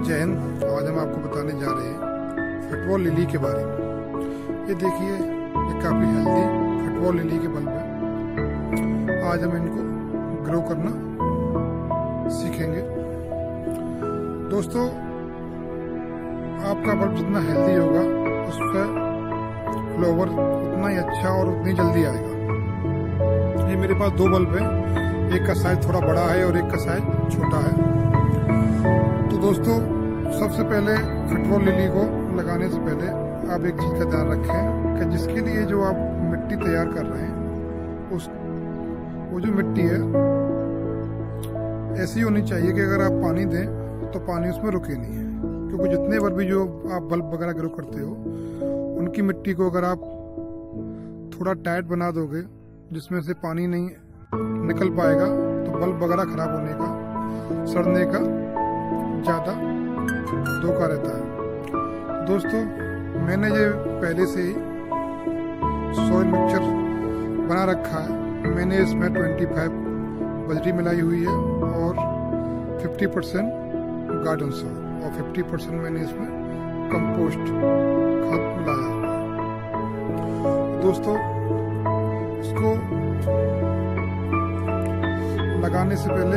जय हिंद। आज हम आपको बताने जा रहे हैं फुटबॉल लिली के बारे में। ये देखिए, ये काफ़ी हेल्दी फुटबॉल लिली के बल्ब है। आज हम इनको ग्रो करना सीखेंगे। दोस्तों, आपका बल्ब जितना हेल्दी होगा उसका फ्लावर उतना ही अच्छा और उतनी जल्दी आएगा। ये मेरे पास दो बल्ब हैं, एक का साइज थोड़ा बड़ा है और एक का साइज छोटा है। तो दोस्तों, सबसे पहले फुटबॉल लिली को लगाने से पहले आप एक चीज़ का ध्यान रखें कि जिसके लिए जो आप मिट्टी तैयार कर रहे हैं वो जो मिट्टी है ऐसी होनी चाहिए कि अगर आप पानी दें तो पानी उसमें रुके नहीं है। क्योंकि जितने बार भी जो आप बल्ब वगैरह ग्रो करते हो उनकी मिट्टी को अगर आप थोड़ा टाइट बना दोगे जिसमें से पानी नहीं निकल पाएगा तो बल्ब वगैरह खराब होने का, सड़ने का ज़्यादा धोखा रहता है। दोस्तों, मैंने ये पहले से ही सॉइल मिक्सचर बना रखा है। मैंने इसमें 25 बजरी मिलाई हुई है और 50% गार्डन सॉइल और 50% मैंने इसमें कंपोस्ट खाद मिलाया हुआ है। दोस्तों, इसको लगाने से पहले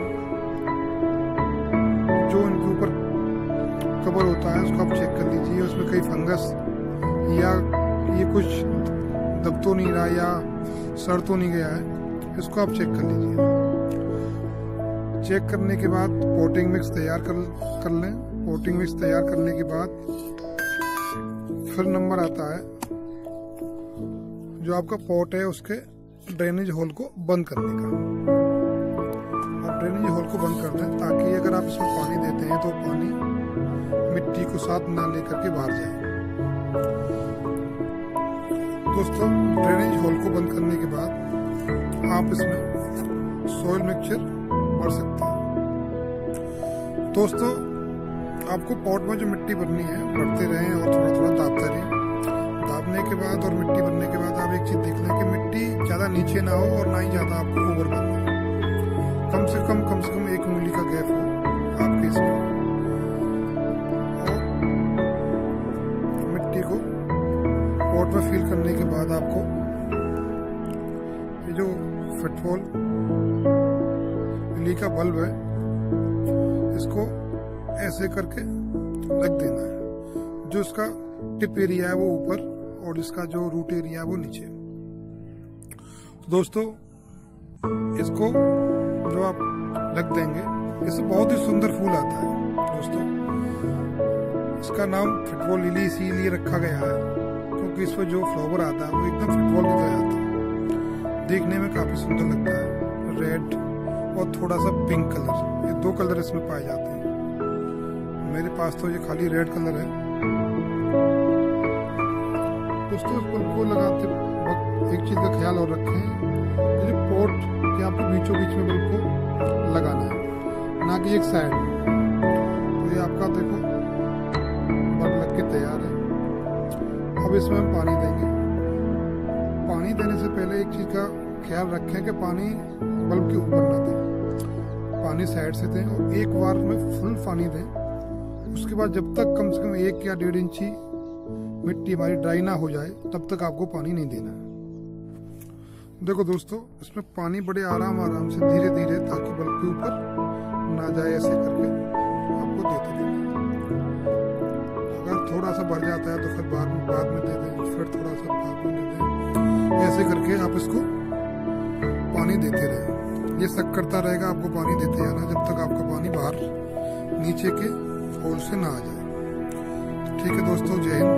जो इनके ऊपर कवर होता है उसको आप चेक कर लीजिए, उसमें कहीं फंगस या ये कुछ दब तो नहीं रहा या सड़ तो नहीं गया है, इसको आप चेक कर लीजिए। चेक करने के बाद पोटिंग मिक्स तैयार कर लें। पोटिंग मिक्स तैयार करने के बाद फिर नंबर आता है जो आपका पॉट है उसके ड्रेनेज होल को बंद करने का। आप ड्रेनेज होल को बंद कर दें ताकि अगर आप इसमें पानी देते हैं तो पानी मिट्टी को साथ ना लेकर के बाहर जाए। दोस्तों, ड्रेनेज होल को बंद करने के बाद आप इसमें सॉइल मिक्सचर भर सकते हैं। दोस्तों, आपको पॉट में जो मिट्टी भरनी है भरते रहें और थोड़ा थोड़ा दाबते रहें। दाबने के बाद और मिट्टी भरने के बाद आप एक चीज देख लें कि मिट्टी ज्यादा नीचे ना हो और ना ही ज्यादा आपको ऊपर भरना हो। कम से कम 1 उंगली का गैप हो आपके इसमें। और मिट्टी को पॉट में फिल करने के बाद आपको ये जो फुटबॉल लिली का बल्ब है इसको ऐसे करके रख देना है। जो इसका टिप एरिया है वो ऊपर और इसका जो रूट एरिया है वो नीचे। तो दोस्तों, इसको जो आप रख देंगे इससे बहुत ही सुंदर फूल आता है। दोस्तों, इसका नाम फुटबॉल लिली इसीलिए रखा गया है क्योंकि इसमें जो फ्लावर आता है वो एकदम फुटबॉल की तरह आता है। देखने में काफी सुंदर लगता है। रेड और थोड़ा सा पिंक कलर, ये 2 कलर इसमें पाए जाते हैं। मेरे पास तो ये खाली रेड कलर है। दोस्तों, इस बल्ब को लगाते वक्त एक चीज का ख्याल और रखें, ये पॉट के आपको बीचों बीच में बल्ब को लगाना है, ना कि एक साइड में। तो ये आपका देखो बल्ब लग के तैयार है। अब इसमें हम पानी देंगे। पानी देने से पहले एक चीज का ख्याल रखें कि पानी बल्ब के ऊपर ना दें, पानी साइड से दें और एक बार में फुल पानी दें। उसके बाद जब तक कम से कम 1 या 1.5 इंची मिट्टी हमारी ड्राई ना हो जाए तब तक आपको पानी नहीं देना है। देखो दोस्तों, इसमें पानी बड़े आराम से धीरे धीरे ताकि बल्ब के ऊपर ना जाए ऐसे करके आपको देते रहना। अगर थोड़ा सा बढ़ जाता है तो फिर बाद में दे दें, फिर थोड़ा सा बाद में दे दें। ऐसे करके आप इसको पानी देते रहें। ये शक करता रहेगा आपको पानी देते जाना जब तक आपका पानी बाहर नीचे के होल से ना आ जाए। ठीक है दोस्तों, जय हिंद।